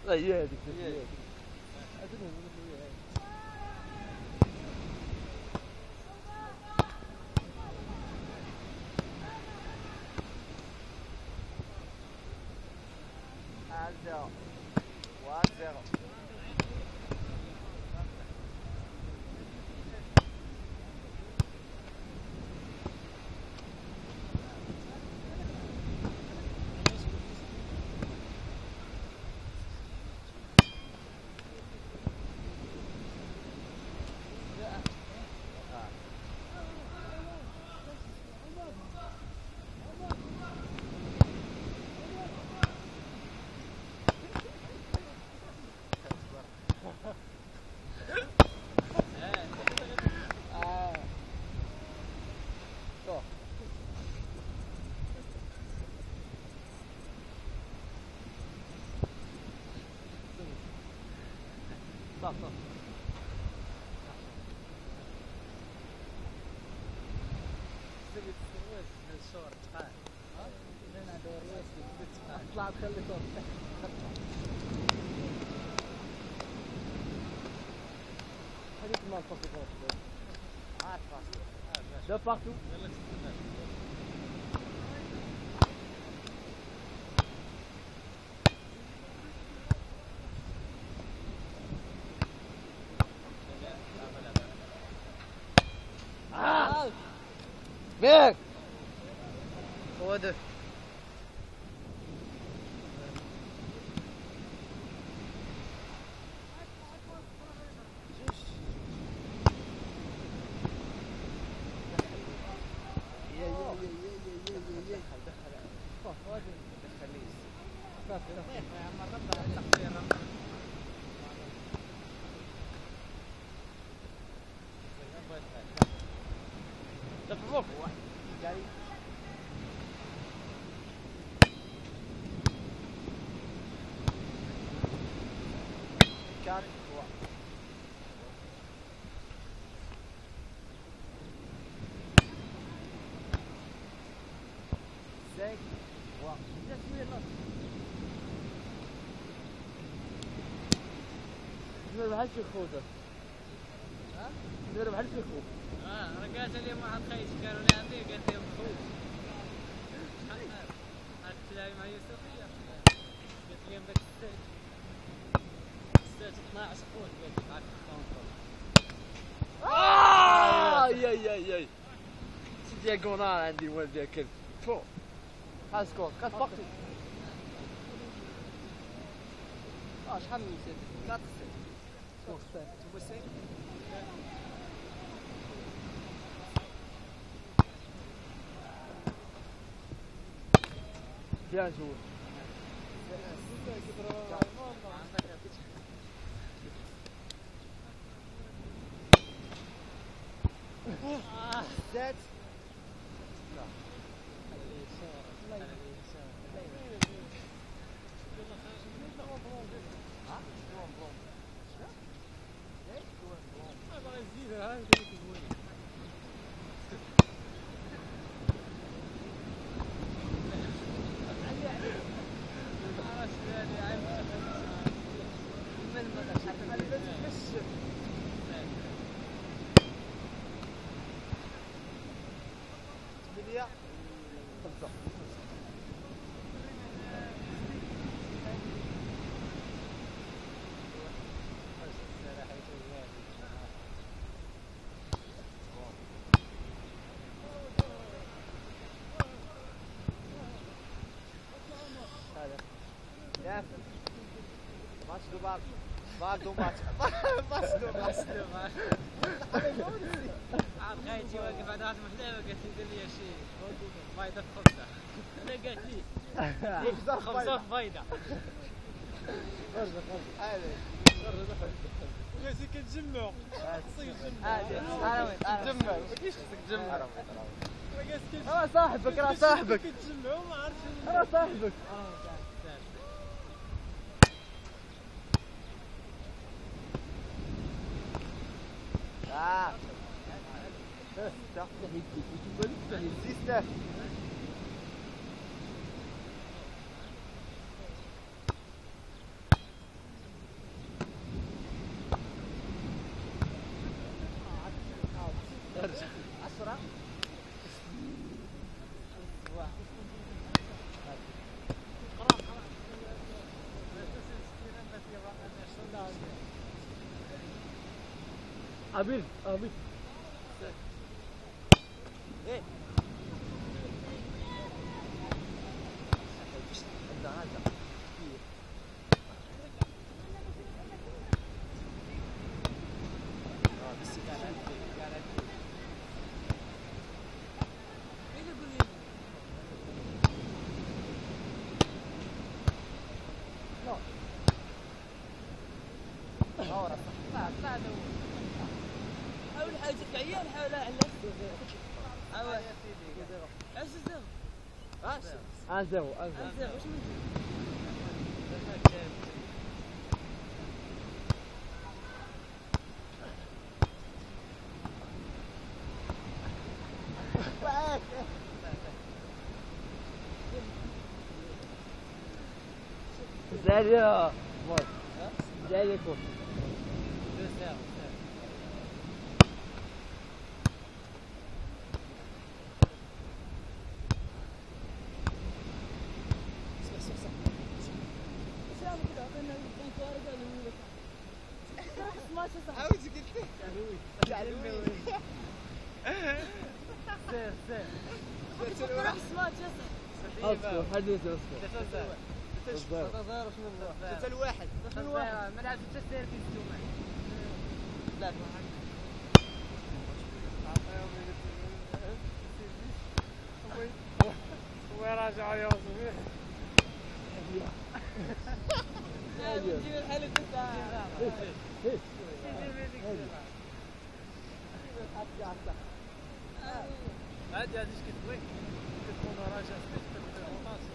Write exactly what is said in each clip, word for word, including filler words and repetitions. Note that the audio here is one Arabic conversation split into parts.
هي هذيك هي هذيك zero. one zero. صح صح تبي تسوي الصور تقال ها انا دور واسي تقال طلع تخلي صوت هذيك ما الفصل عارف راسي ده بارتو يلا تستنى Bien. trois deux. quatre trois. cinq trois. ندير بحال شي خوذة ها؟ ندير بحال شي خوذ اه راه قالت اليوم واحد خيتي قالوا لي عندي قالت لي مخوف شحال هاد تلاعب مع يوسف هي قالت لي داك الساعه الساعه اثناش خوت قالت لي معاك اه يا يا يا سي دياغونال عندي الوالد ديال الكلب فوق ها سكور كات بارتو اه شحال نسيت؟ quatre sept. سكور ستة Tu vois cinq? بيان جوي sept. Match do bar. Bar do match. Match do match. عاد خيتي واقف على واحد المحلاوه قالت لي دير لي شي بيضه بخبزه انا قالت لي خبزه بيضه Allez. ماشي كتجمع Allez. أنا وين؟ تجمع. كيفاش تجمع؟ راه صاحبك راه صاحبك كتجمعوا ما عرفتش راه صاحبك Ah. Sister. ابيل ابيل ايه حاول حاجة عيال حاول على حاول ايش الزغ؟ ايش؟ انزغ انزغ الزغ وش من زاليا مار زاليا كوف عاوز قلت سير سير اصبر حدث اصبر ستة الواحد ستة الواحد ملعب ستة سير في السومة لا هو راجع يا صبيح نجيب الحلقة تاع عادي عادي ايش كتبغي كتكون راجع في المطاس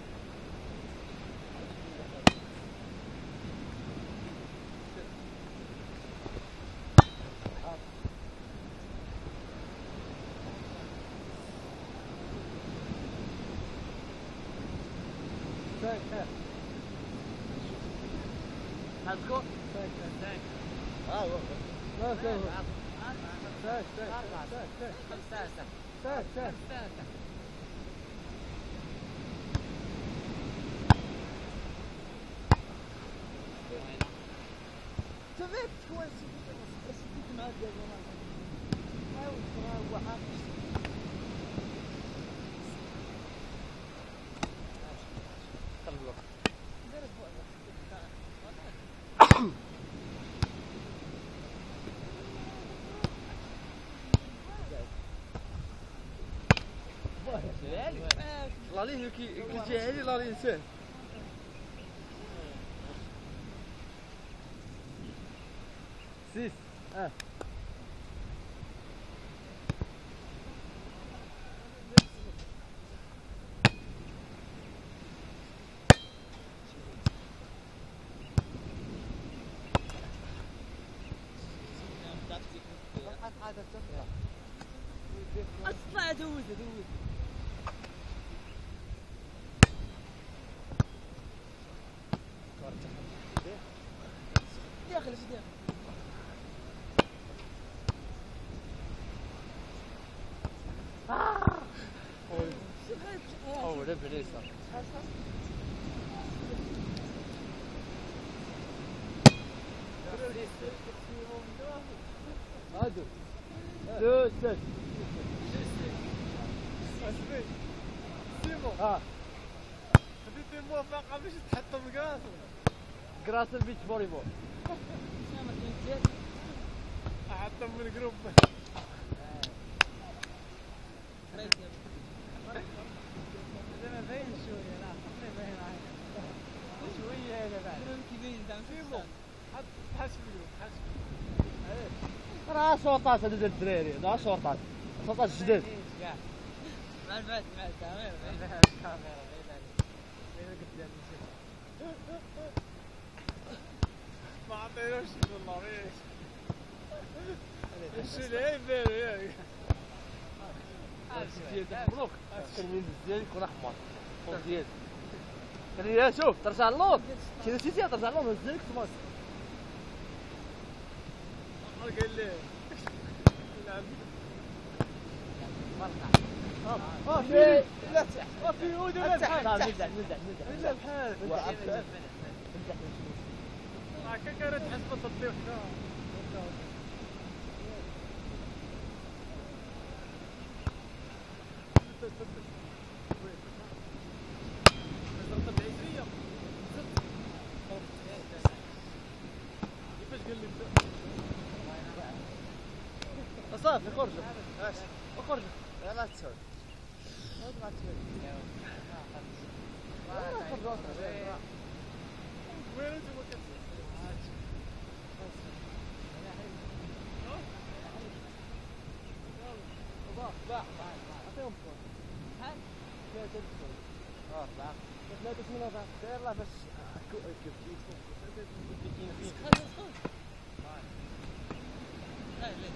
هتكون اه والله لا سهل ساك ساك ساك خمسة ساك ساك تمام كويس بس كنت معاك يا جماعة حاول تروح لالين كي كي جاهلي لالين سهل سيس اه اطلع دوز دوز داخل ايش داخل اوه ده بليسا هادو دو ست سيمو اه خديت الموافقة باش تحطم القاس كراس البيتش فولي بول احطم من الجروب انا باين شوية لا باين عليك شوية هذا بعد سيمو حط حسب الجروب حسب راه شورطات هذو ديال الدراري راه شورطات شورطات جداد مع البعد مع الكاميرا الكاميرا بعيد عليك بعيد قدام ما عطيناش والله ايش ايش اللي يبان ياك ديال مبروك التلميذ ديالي يكون احمر فوق ديالي كان يا شوف ترجع اللور شي نسيتي ترجع اللور نزلك تماس قال لي اه في لا تحت اه في يود ولا تحت نزل نزل نزل الا بحال نزل هكا كانت تحس بالتطبيق ضربت العشرية كيفاش قال لي صافي خرج اش خرج لا تسول ما تسول وين انت ما كتسمع باع باع عطيهم فلوس شحال؟ ثلاثة فلوس اه باع ثلاثة مناطق داير لا باش خلاص خلاص لا لا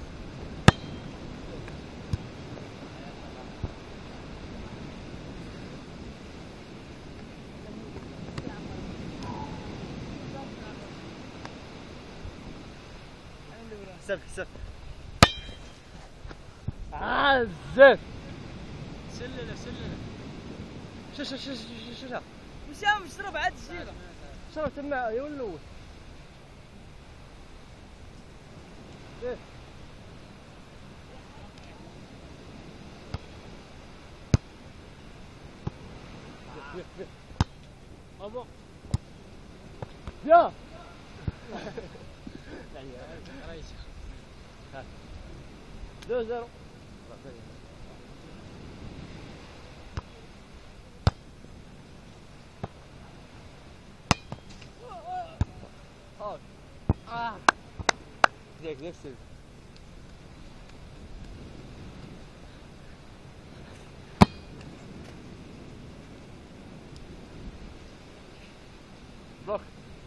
سف سف عزف سلله سلله شو شو شو شو شو وسام اشرب عاد الشيله شربت الماء يا الاول ايه ابو يا دو زيرو اه ديك ديك سير بلوك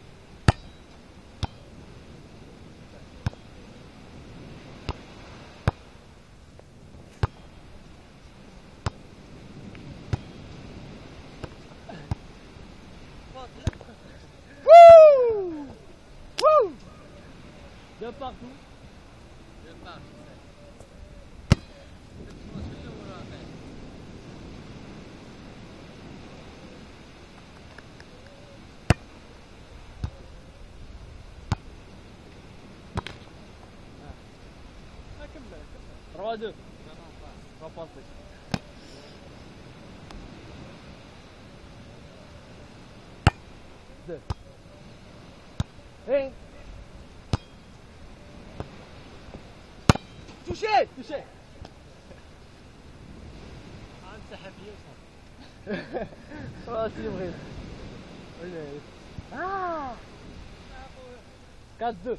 de partout. De partout. شنو وراه فيه؟ كمل trois deux. Reparti. deux. un. Touché, touché. انسحب يوصل. Oh, c'est vrai. Ah. quatre deux.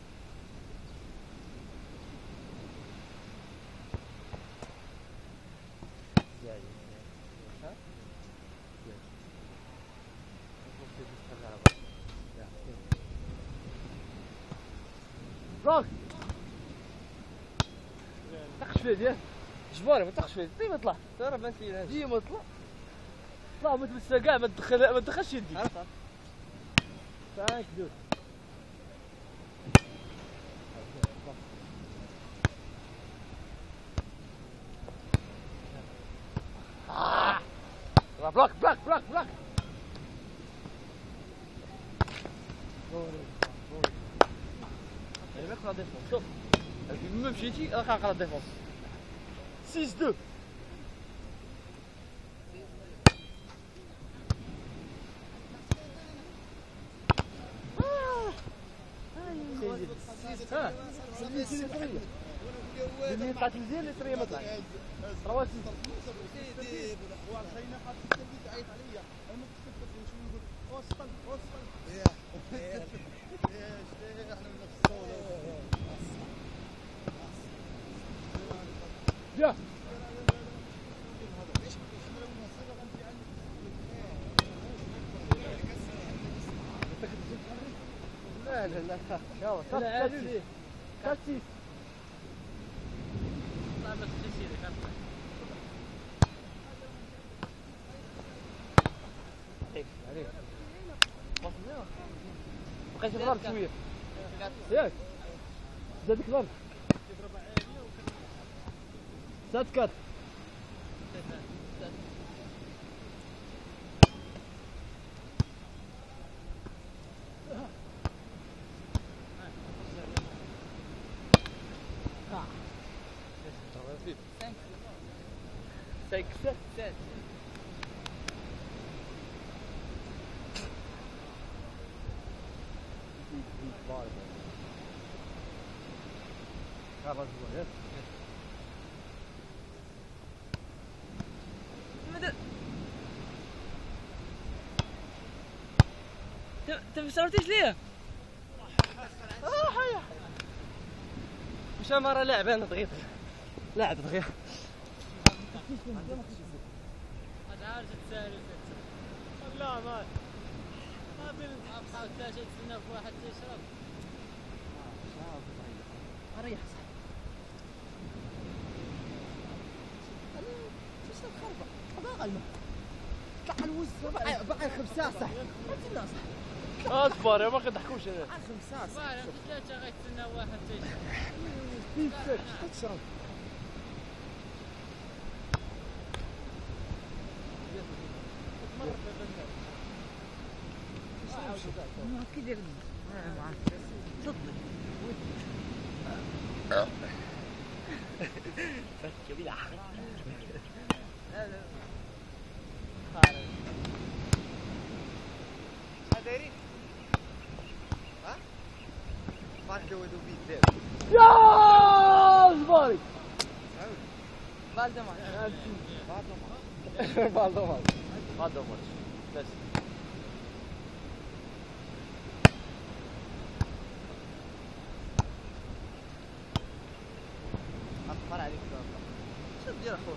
بلوك تقش فيه ديال جباري ما تقش فيه ديما طلع ترى بان فيه ديما طلع طلع ما تمسها كاع ما تدخل ما تدخلش يديك عرفت خمسة دو بلوك بلوك بلوك بلوك Elle va faire la défense. Sauf. Elle fait même chez qui, elle va faire la défense. six deux. ها اللي طلعت مزيان اللي سريه ما طلعش ثلاثة ستة يا لا لا لا يلا تاسيس تاسيس طلع بس تسيري كتطلع. عليك عليك بقيت تضرب شويه ياك زادك ضرب زاد كات cinq هاي كسات سات هذا زوين انت ما صورتيش ليه؟ اه حيا مشى مرة لاعب انا دغيا لاعب دغيا هذا عارف تسالي لا ما ما بين ابقى تاجي تستنى في واحد تشرب ريح صح شو صار خربة هذا غلمة طلع الوز بقى بقى خمسة صح الناس اصبر ما كنضحكوش انا خمسة صح انت ثلاثة غيتسنى واحد تشرب كيف تشرب ما كيدير صدق فك بلا دايرين ها ما نجودوا بيه يا زباري بالدمار بالدمار بالدمار بس اطفال عليك شو دير اخوك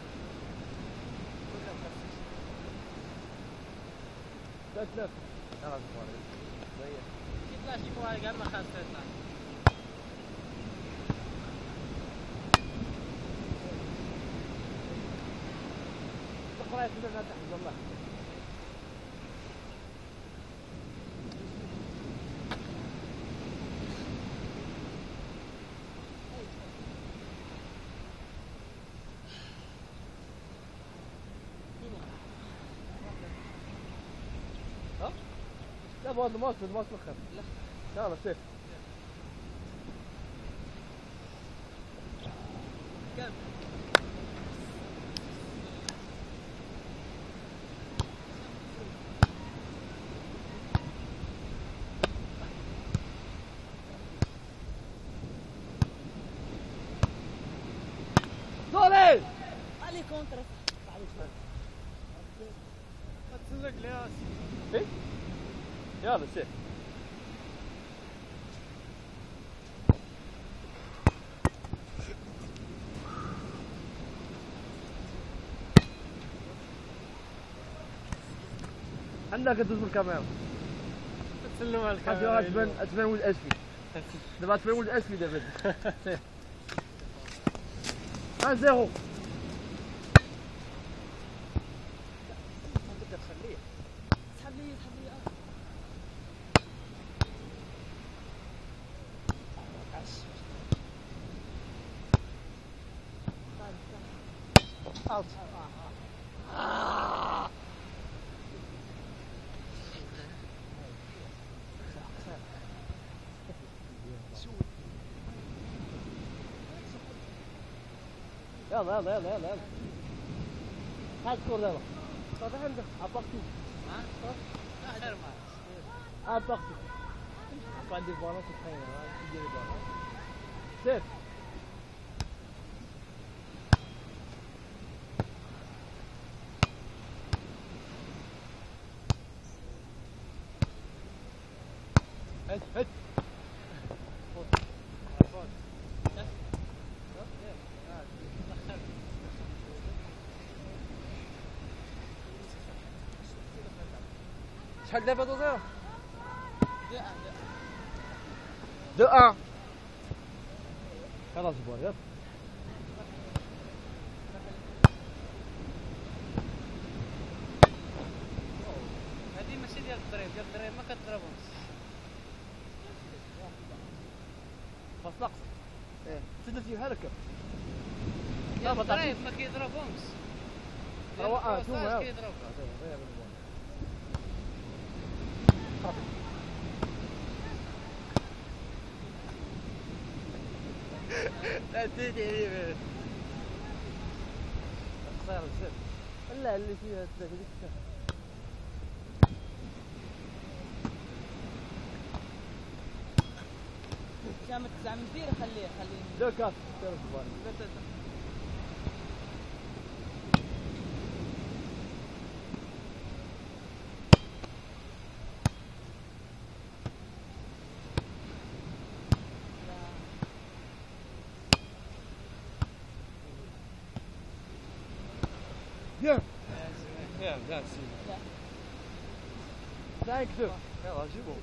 لا تلف يلا زباري يطلع شي فوق كاع ما خاص يطلع تقرا في الماء تحت والله ها؟ لا بغض الموت الموت مخر لا يلا سيف كم دوري علي كونتر تسلق لي ايه يلا سيف عندك تدوز بالكاميرا تسلم على الكاميرا تبان تبان ولد اسفي دابا تبان ولد اسفي دابا واحد صفر تقدر تخليه سحب لي سحب لي اوت يلا يلا يلا يلا يلا هاي سكور يلا صافي عندك اباكتي ها اخر مره اباكتي عندي البالون تخيل تدير البالون سيف هات هات شحال دابا دوزيرو؟ دو ان خلاص جبار يلا هذه ماشي ديال الضريب ديال الضريب ما كتضربهمش بس نقص ايه سد فيها ركب ديال الضريب ما كيضربهمش ديال هو اه الفرصاج شوف كيضربهم لا تدري قصير الزين لا اللي فيها ثلاثة ديك الساعة. شامل تسعة من دير خليه خليه لا كاس تعرف بالي. Viens. Viens, viens ici. cinq deux. يلا جيبوا.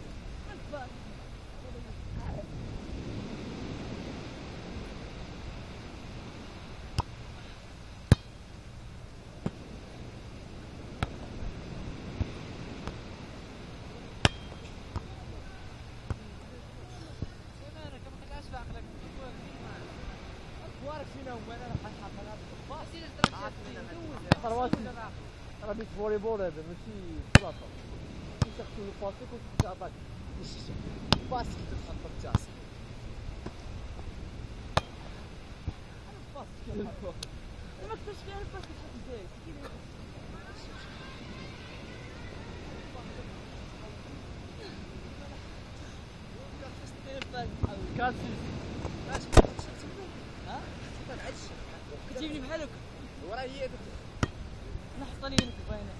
راه بيت فولي بول هذا ماشي كراطة. كيشخصوا الباسيك وتعطاك. باسكت تخطط جاسم. ما كنتش فيها الباسكت ازاي كاسيس. ها؟ كتجيبني بحالك وراه هي نحط لي هنا في الباينة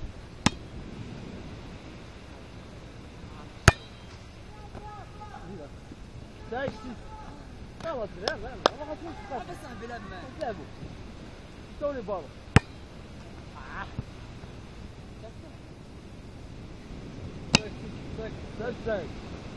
تايش خلاص لا لا لا ما خاصنيش تقاطع. بس صاحبي لعب معاه لعبوا سوي بالو. ساك ساك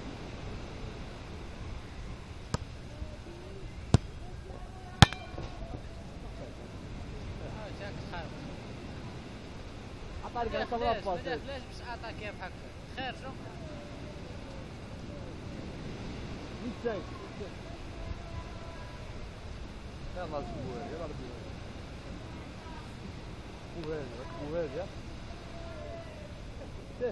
عطاري كان صبرا باس. ليش باش عطاك يا بحق خير شو ساك يلا الجوال يلا الجوال. وهذا وهذا سير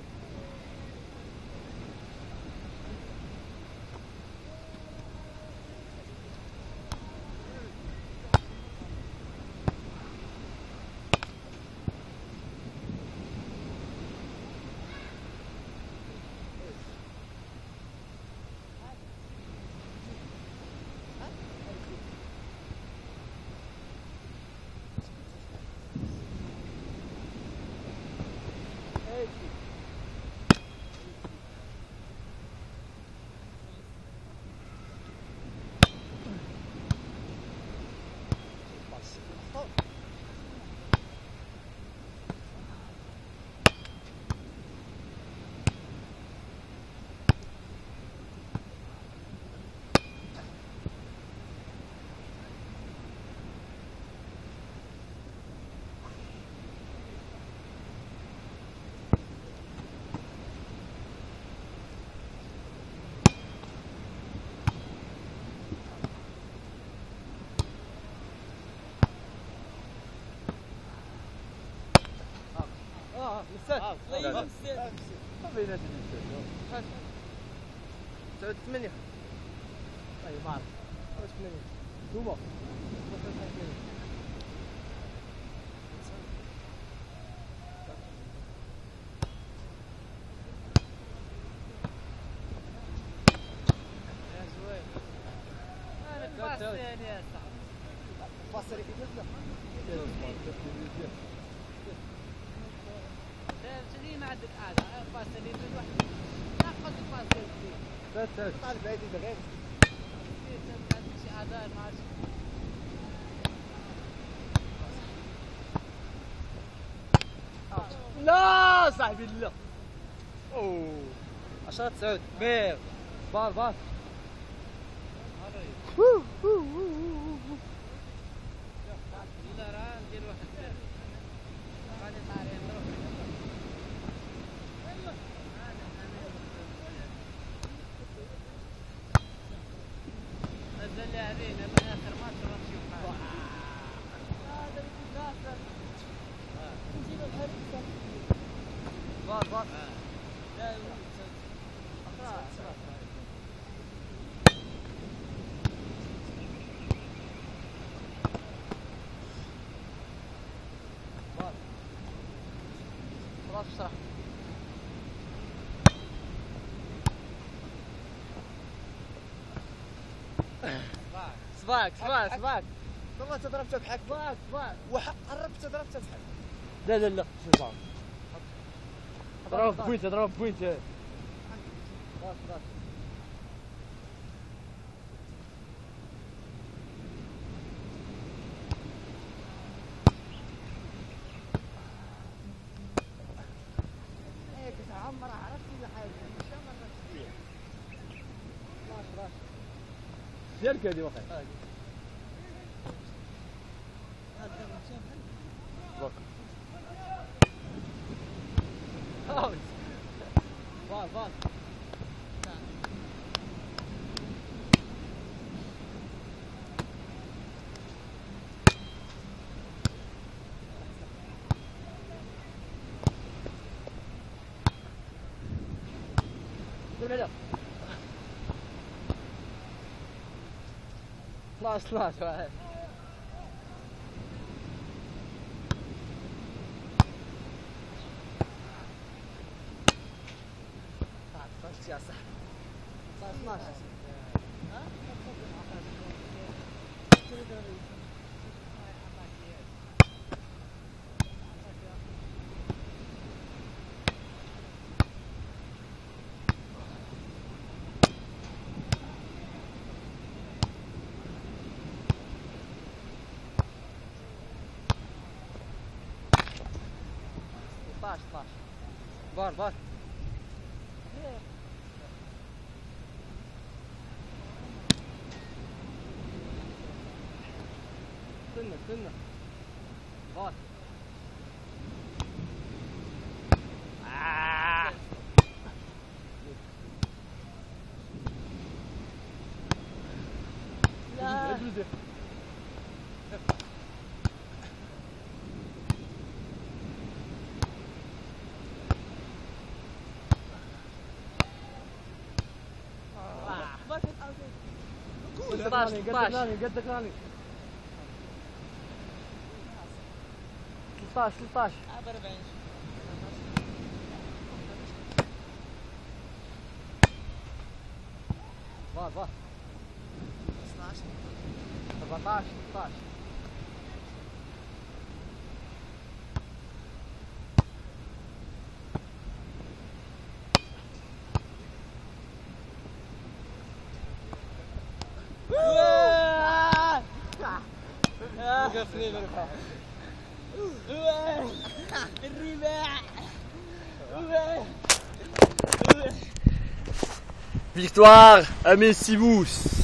اه لسات الله يمسك ما بينات لسات سويت ثمانية. اي ما عرفت واش ثمانية توبا يا زوين انا باص يعني يا صاحبي باصري في مثله. شنو ما عندك عاده باص اللي يدير واحد ناخذ الباص اللي ثلاث ثلاث طالب بعيد الغير. عندك شي عاده ما عرفتش لا صاحبي لا اوه عشرة تسعود بير. بار بار لا راه ندير واحد غادي طاري نروح نزل لي علينا من اخر ماتش ونمشيو بحال بار بار لا صباك صباك صباك والله انت ضربته بحق صباك صباك قربت ضربته بحق. لا لا لا شنو صار؟ ضرب بوينت ضرب بوينت خلاص خلاص هيك تعمر عرفت كل حاجه مش مرة كثير. خلاص خلاص ديالك هذه واقع اوت فار فار خلاص خلاص واحد خلاص يا صاحبي صار اثناش. ستة عشر بار بار استنى استنى بار لا ستة عشر ستة عشر قدك راني ثلاثة عشر ثلاثة عشر أربعين بار بار اثناش أربعة عشر ستة عشر وقفني الرفاع الرباع Victoire à Messibous.